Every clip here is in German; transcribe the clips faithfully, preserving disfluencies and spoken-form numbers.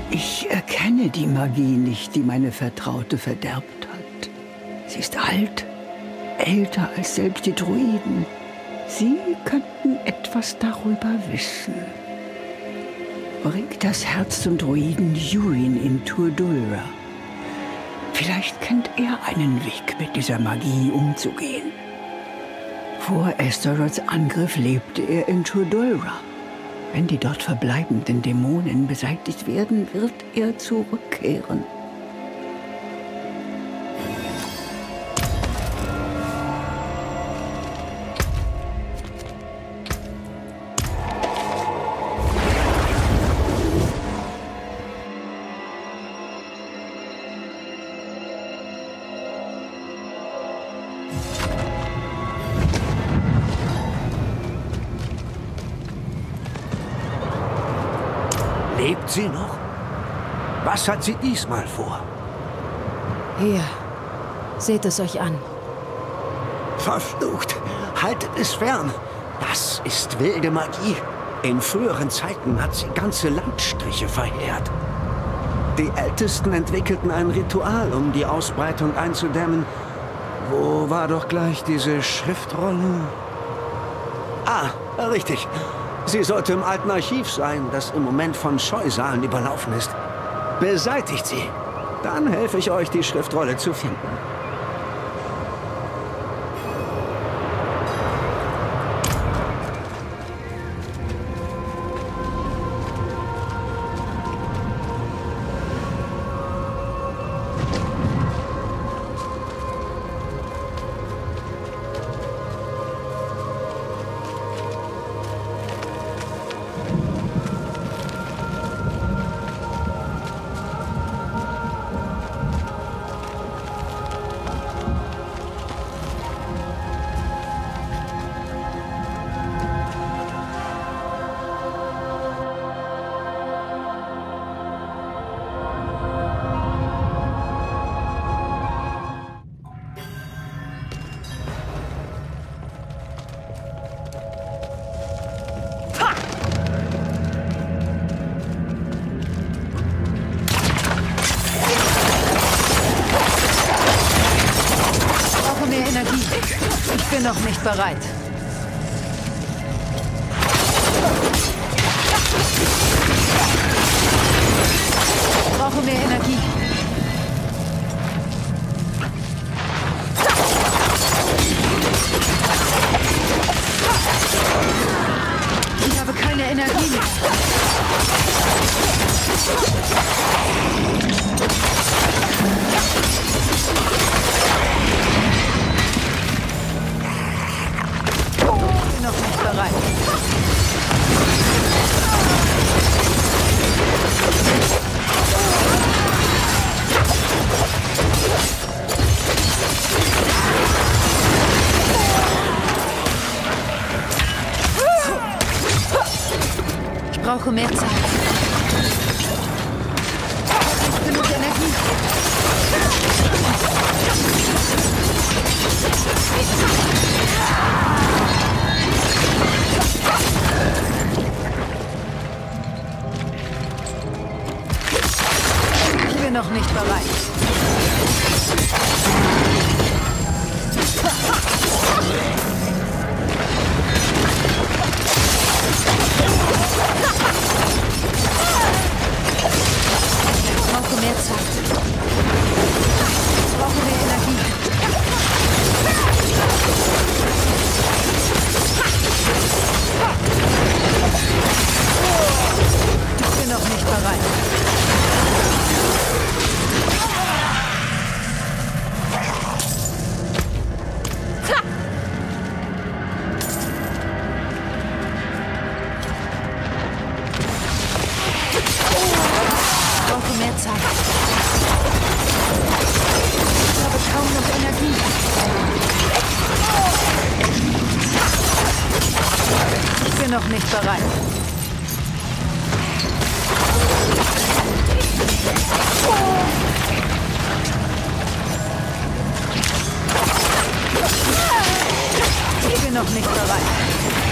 Ich erkenne die Magie nicht, die meine Vertraute verderbt hat. Sie ist alt, älter als selbst die Druiden. Sie könnten etwas darüber wissen. Bringt das Herz zum Druiden Yuin in Turdulra. Vielleicht kennt er einen Weg, mit dieser Magie umzugehen. Vor Astaroths Angriff lebte er in Turdulra. Wenn die dort verbleibenden Dämonen beseitigt werden, wird er zurückkehren. Lebt sie noch? Was hat sie diesmal vor? Hier, seht es euch an. Verflucht! Haltet es fern! Das ist wilde Magie. In früheren Zeiten hat sie ganze Landstriche verheert. Die Ältesten entwickelten ein Ritual, um die Ausbreitung einzudämmen. Wo war doch gleich diese Schriftrolle? Ah, richtig. Sie sollte im alten Archiv sein, das im Moment von Scheusalen überlaufen ist. Beseitigt sie. Dann helfe ich euch, die Schriftrolle zu finden. Ich bin noch nicht bereit. Ich brauche mehr Energie. Ich habe keine Energie mehr. Noch nicht bereit. Ich brauche mehr Zeit. Nicht genug Energie. Ich bin noch nicht bereit. Ich brauche mehr Zeit. Ich brauche mehr Energie. Ich bin noch nicht bereit. Ich brauche mehr Zeit. Ich habe kaum noch Energie. Ich bin noch nicht bereit. Ich bin noch nicht bereit.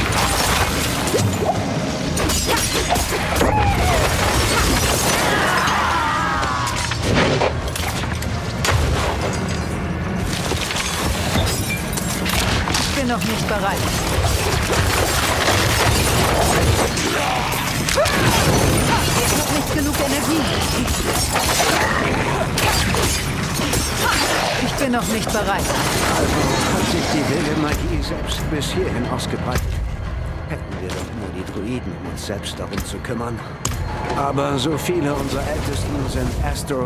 Ah! nicht bereit. Ich habe nicht genug Energie. Ich bin noch nicht bereit. Also hat sich die wilde Magie selbst bis hierhin ausgebreitet. Hätten wir doch nur die Druiden, um uns selbst darum zu kümmern. Aber so viele unserer Ältesten sind Astro...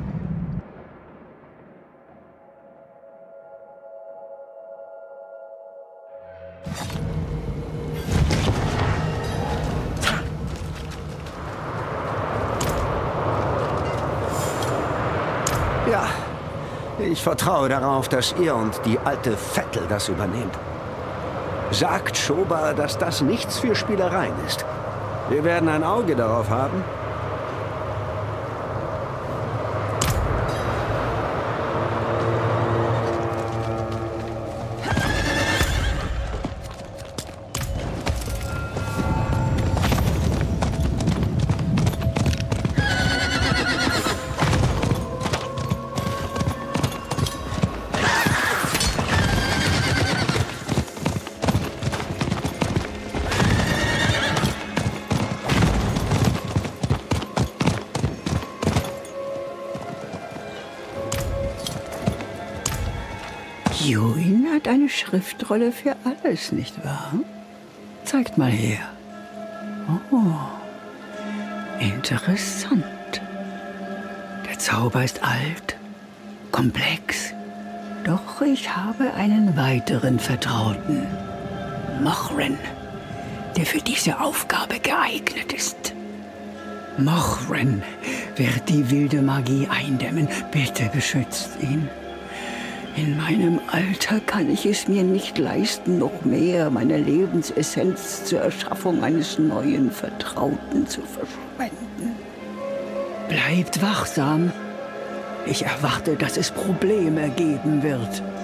Ja, ich vertraue darauf, dass ihr und die alte Vettel das übernehmt. Sagt Schoba, dass das nichts für Spielereien ist. Wir werden ein Auge darauf haben. Yuin hat eine Schriftrolle für alles, nicht wahr? Zeigt mal her. Oh, interessant. Der Zauber ist alt, komplex. Doch ich habe einen weiteren Vertrauten. Mochrin, der für diese Aufgabe geeignet ist. Mochrin wird die wilde Magie eindämmen. Bitte beschützt ihn. In meinem Alter kann ich es mir nicht leisten, noch mehr meiner Lebensessenz zur Erschaffung eines neuen Vertrauten zu verschwenden. Bleibt wachsam. Ich erwarte, dass es Probleme geben wird.